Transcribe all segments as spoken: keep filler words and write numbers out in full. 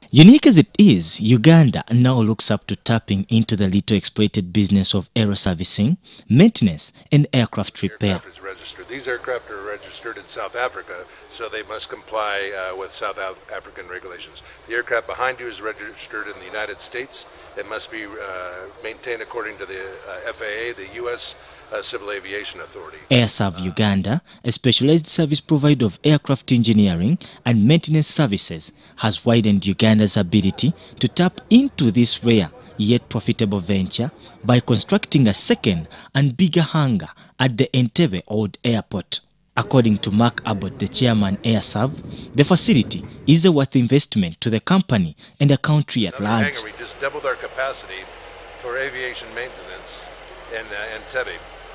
Unique as it is, Uganda now looks up to tapping into the little exploited business of aero servicing, maintenance and aircraft repair. Aircraft is registered. These aircraft are registered in South Africa, so they must comply uh, with South Af African regulations. The aircraft behind you is registered in the United States. It must be uh, maintained according to the uh, F A A, the U S Uh, Civil Aviation Authority. Airserve Uganda, a specialized service provider of aircraft engineering and maintenance services, has widened Uganda's ability to tap into this rare yet profitable venture by constructing a second and bigger hangar at the Entebbe Old Airport. According to Mark Abbott, the chairman Airserve, the facility is a worth investment to the company and the country at large. Hangar, we just doubled our capacity for aviation maintenance in uh, Entebbe.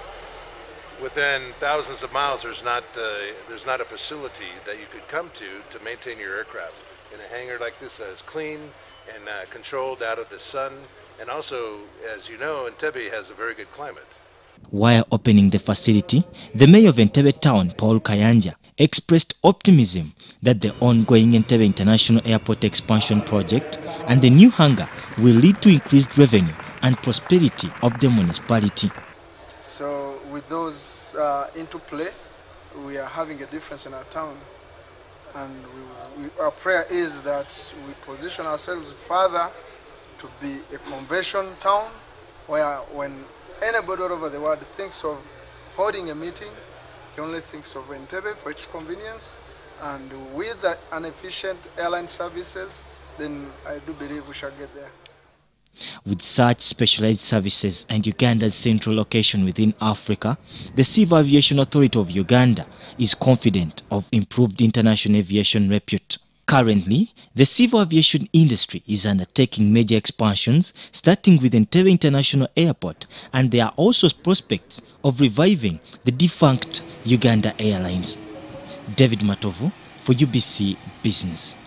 Within thousands of miles, there's not uh, there's not a facility that you could come to to maintain your aircraft in a hangar like this that is clean and uh, controlled out of the sun. And also, as you know, Entebbe has a very good climate. While opening the facility, the mayor of Entebbe town, Paul Kayanja, expressed optimism that the ongoing Entebbe International Airport expansion project and the new hangar will lead to increased revenue and prosperity of the municipality. So with those uh, into play, we are having a difference in our town. And we, we, our prayer is that we position ourselves further to be a convention town where when anybody all over the world thinks of holding a meeting, he only thinks of Entebbe for its convenience. And with the inefficient airline services, then I do believe we shall get there. With such specialized services and Uganda's central location within Africa, the Civil Aviation Authority of Uganda is confident of improved international aviation repute. Currently, the civil aviation industry is undertaking major expansions, starting with Entebbe International Airport, and there are also prospects of reviving the defunct Uganda Airlines. David Matovu for U B C Business.